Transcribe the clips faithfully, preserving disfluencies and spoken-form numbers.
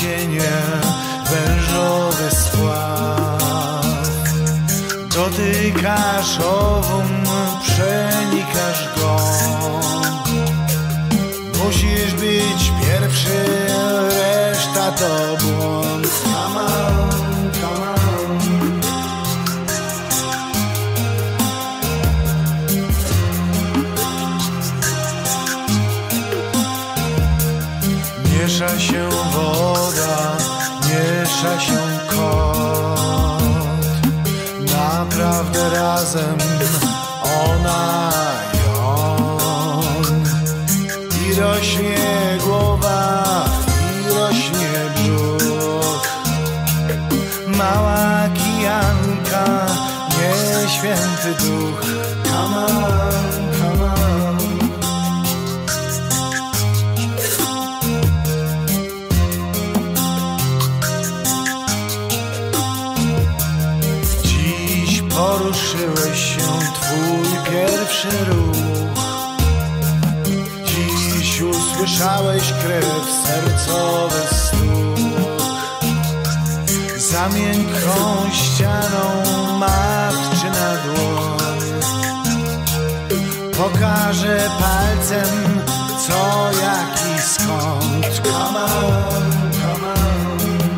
cienie wężowy spław. Dotykasz owum, przenikasz go. Musisz być pierwszy, reszta to błąd. Come on, come on. Miesza się woda, miesza się kot. Naprawdę razem ona i on. I rośnie głowa, i rośnie brzuch. Mała kijanka, nie święty duch. Come on, come on. Dziś poruszyłeś się, twój pierwszy ruch. Dziś usłyszałeś krew, sercowy stuk. Za miękką ścianą matczyna dłoń. Pokażę palcem co, jak i skąd. Come on, come on.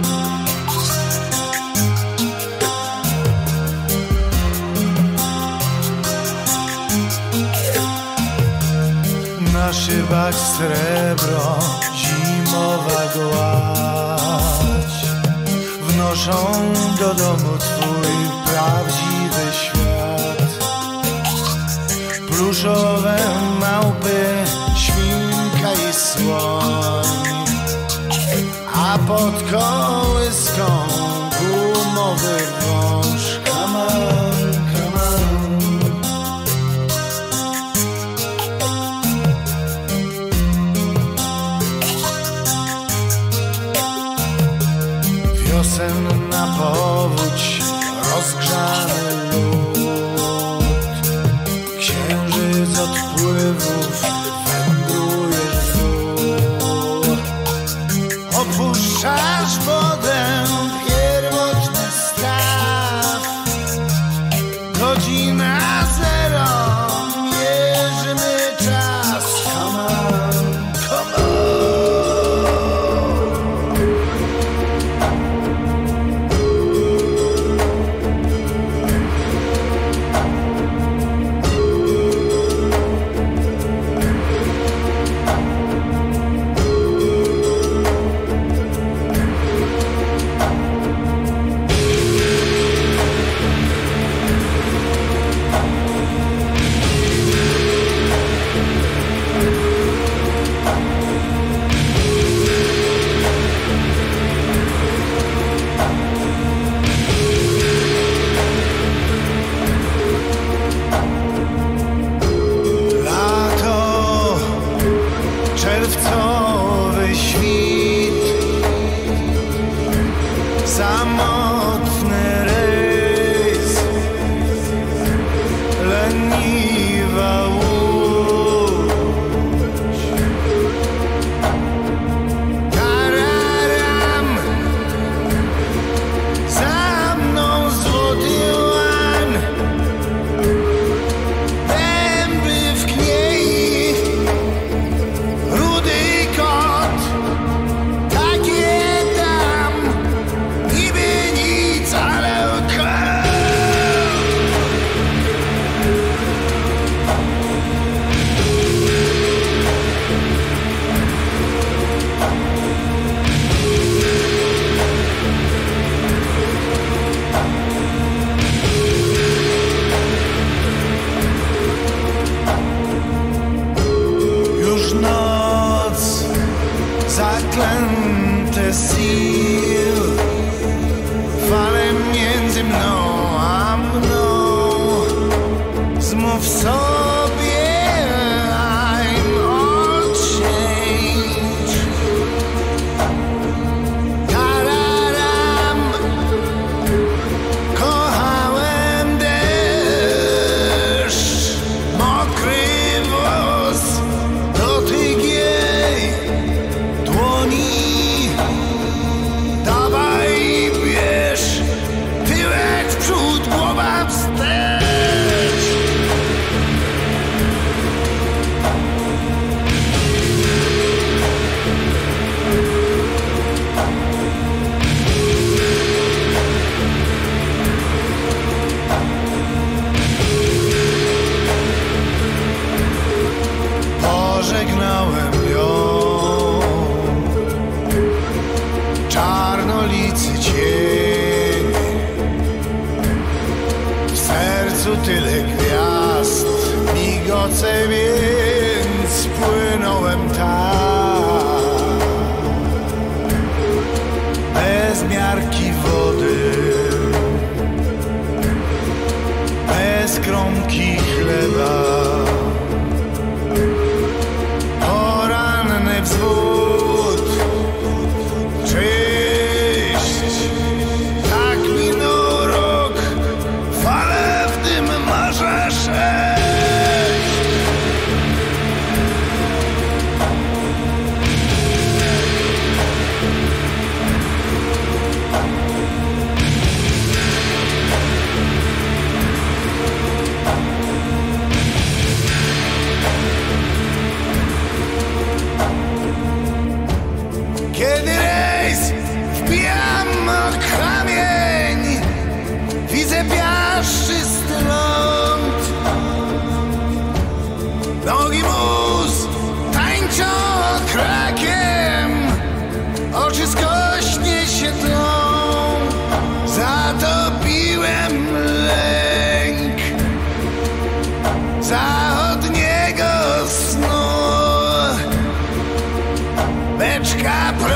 Na szybach srebro, zimowa gładź. Wnoszą do domu twój prawdziwy świat. Pluszowe małpy, świnka i słoń. A pod kołyską gumowy wąż. Come on, come on. Wiosenna powódź, rozgrzany lód. Księżyc odpływów, wędrujesz w dół. Opuszczasz wodę, pierwotny staw. Godzina zero, mierzymy czas. Come on, come on. Czerwcowy świt, samotny rejs, leniwa łódź. Tararam, za mną złoty łan, dęby w kniei, rudy kot, takie tam, niby nic, ale okej. Już noc, zaklęte sił, fale między mną a mną. Zmów sobie I'm all change. Tararam, kochałem deszcz, mokry włos, dotyk jej dłoni. noce, więc płynąłem tam. Bez miarki wody, bez kromki chleba, poranny wzwód. Cześć, tak minął rok, fale w tym marze sześć. Kiedy rejs wbijam o kamień, widzę piaszczysty ląd. Nogi mus tańczą krakiem, oczy skośnie się tlą. Zatopiłem lęk zachodniego snu. Beczka